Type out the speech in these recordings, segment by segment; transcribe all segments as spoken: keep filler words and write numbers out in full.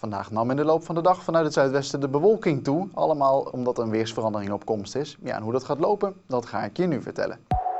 Vandaag nam in de loop van de dag vanuit het zuidwesten de bewolking toe, allemaal omdat een weersverandering op komst is. Ja, en hoe dat gaat lopen, dat ga ik je nu vertellen.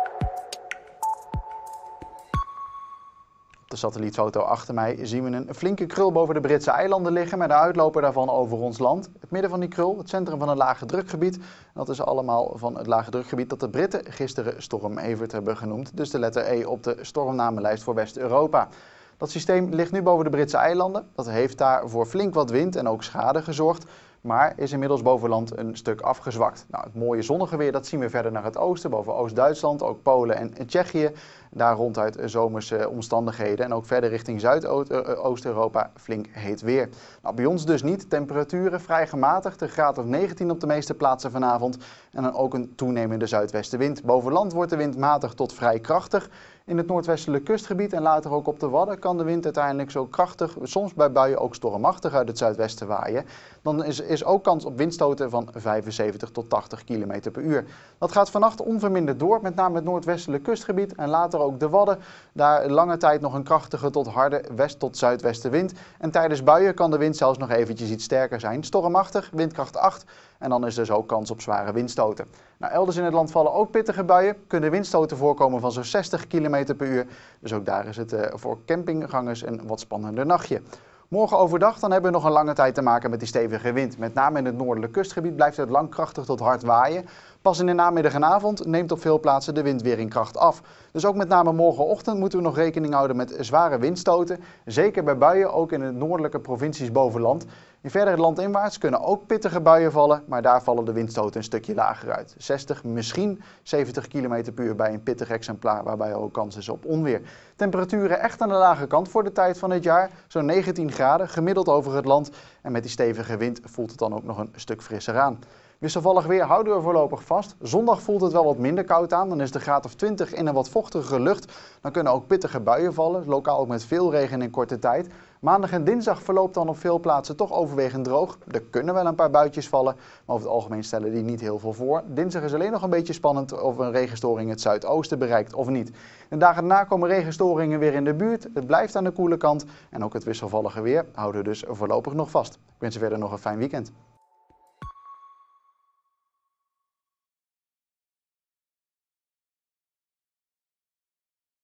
Op de satellietfoto achter mij zien we een flinke krul boven de Britse eilanden liggen met de uitloper daarvan over ons land. Het midden van die krul, het centrum van een lage drukgebied. Dat is allemaal van het lage drukgebied dat de Britten gisteren storm Evert hebben genoemd. Dus de letter E op de stormnamenlijst voor West-Europa. Dat systeem ligt nu boven de Britse eilanden. Dat heeft daar voor flink wat wind en ook schade gezorgd, maar is inmiddels boven land een stuk afgezwakt. Nou, het mooie zonnige weer dat zien we verder naar het oosten, boven Oost-Duitsland, ook Polen en Tsjechië. Daar ronduit zomerse omstandigheden en ook verder richting Zuidoost-Europa flink heet weer. Nou, bij ons dus niet. Temperaturen vrij gematigd, een graad of negentien op de meeste plaatsen vanavond. En dan ook een toenemende zuidwestenwind. Boven land wordt de wind matig tot vrij krachtig. In het noordwestelijk kustgebied en later ook op de Wadden kan de wind uiteindelijk zo krachtig, soms bij buien ook stormachtig uit het zuidwesten waaien. Dan is, is ook kans op windstoten van vijfenzeventig tot tachtig kilometer per uur. Dat gaat vannacht onverminderd door, met name het noordwestelijk kustgebied en later ook de Wadden. Daar lange tijd nog een krachtige tot harde west- tot zuidwestenwind. En tijdens buien kan de wind zelfs nog eventjes iets sterker zijn. Stormachtig, windkracht acht. En dan is dus ook kans op zware windstoten. Nou, elders in het land vallen ook pittige buien. Kunnen windstoten voorkomen van zo'n zestig kilometer per uur. Dus ook daar is het uh, voor campinggangers een wat spannender nachtje. Morgen overdag dan hebben we nog een lange tijd te maken met die stevige wind. Met name in het noordelijk kustgebied blijft het lang krachtig tot hard waaien. Pas in de namiddag en avond neemt op veel plaatsen de wind weer in kracht af. Dus ook met name morgenochtend moeten we nog rekening houden met zware windstoten. Zeker bij buien, ook in de noordelijke provincies boven land. In verder landinwaarts kunnen ook pittige buien vallen, maar daar vallen de windstoten een stukje lager uit. zestig, misschien zeventig kilometer per uur bij een pittig exemplaar, waarbij ook kans is op onweer. Temperaturen echt aan de lage kant voor de tijd van het jaar. Zo'n negentien graden, gemiddeld over het land. En met die stevige wind voelt het dan ook nog een stuk frisser aan. Wisselvallig weer houden we voorlopig vast. Zondag voelt het wel wat minder koud aan. Dan is de graad of twintig in een wat vochtige lucht. Dan kunnen ook pittige buien vallen, lokaal ook met veel regen in korte tijd. Maandag en dinsdag verloopt dan op veel plaatsen toch overwegend droog. Er kunnen wel een paar buitjes vallen, maar over het algemeen stellen die niet heel veel voor. Dinsdag is alleen nog een beetje spannend of een regenstoring het zuidoosten bereikt of niet. De dagen daarna komen regenstoringen weer in de buurt. Het blijft aan de koele kant en ook het wisselvallige weer houden we dus voorlopig nog vast. Ik wens je verder nog een fijn weekend.